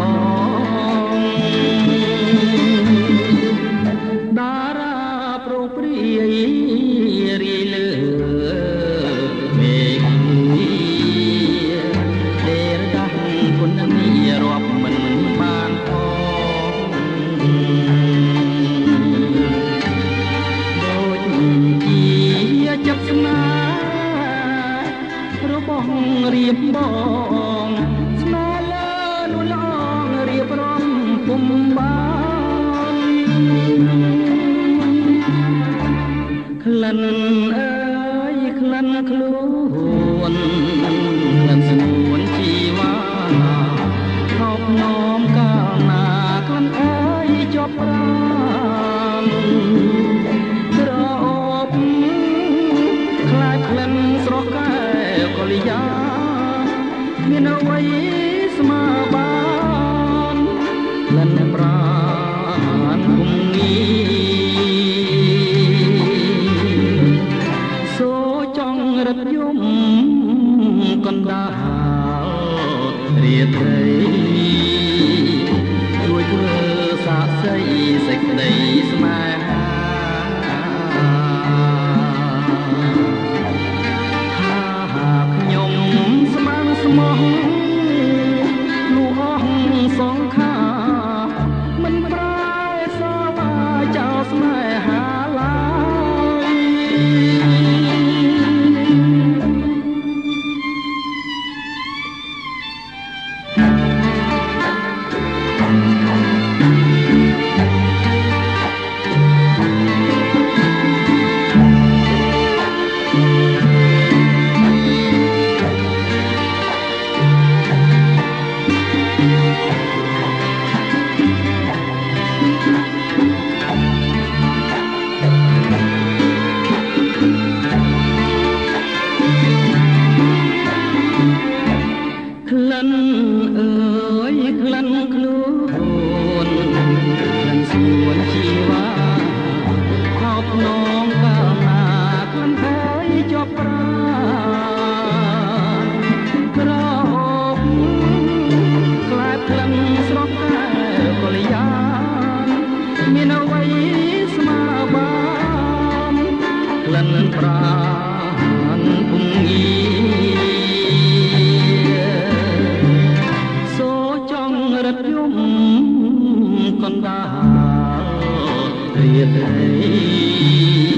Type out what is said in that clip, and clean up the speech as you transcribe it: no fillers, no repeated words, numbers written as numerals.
ផងតារាប្រោព្រាយរាយលើមេឃដែលដាស់គុណនីរាប់មិនបានផងដូចជាចិត្តស្នេហ៍របស់រៀបបងស្នេហ៍លើនួនល្អងរៀបរំពុំបានក្លិនអើយក្លិនខ្លួនក្លិនស្នួនជីវ៉ាថប់នោមកាលណាក្លិនអើយជាប់ប្រាណស្រអូបខ្លាចក្លិនស្រស់កែវកល្យាមានអ្វីស្មើបានក្លិនប្រាណគុំងីសូចង់រត់យំកណ្ដាលរាត្រីជួយធ្វើសាក្សីសេចក្តីស្នេហាថាហากខ្ញុំស្មានស្មោះនោះអស់សងខាមិនប្រែសាវាចោលស្នេហាឡើយក្លិនអើយក្លិនខ្លួនក្លិនសួនជីវ៉ាខោភ្នំកាលណាក្លិនអើយជាប់ប្រាណក្រអូបខ្លាចក្លិនស្រស់កែវកល្យាមានអ្វីស្មើបានក្លិនប្រាណពុំងីរត់យំកណ្ដាលរាត្រី